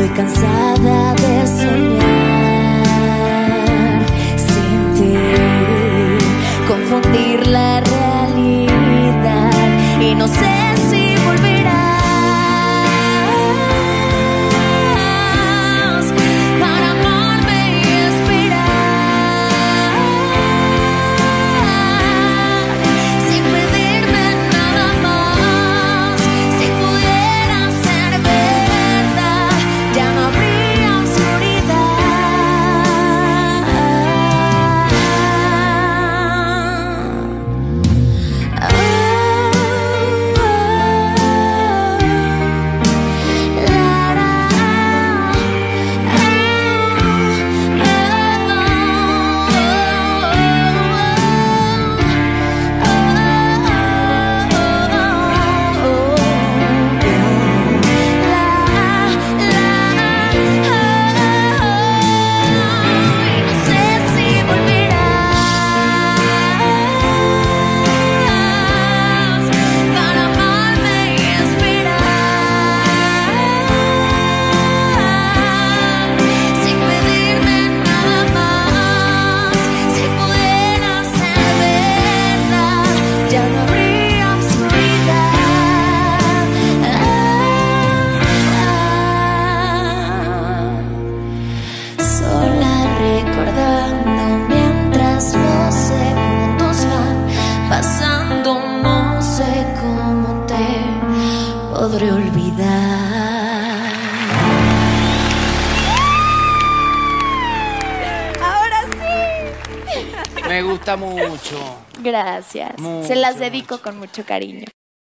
cansada de soñar sin ti, confundir la realidad y no sé si volverás para amarme y esperar sin pedirme nada más. Si pudiera ser verdad, ya no habría recordando mientras los segundos van pasando, no sé cómo te podré olvidar. Ahora sí. Me gusta mucho. Gracias. Mucho, Se las dedico mucho. con mucho cariño.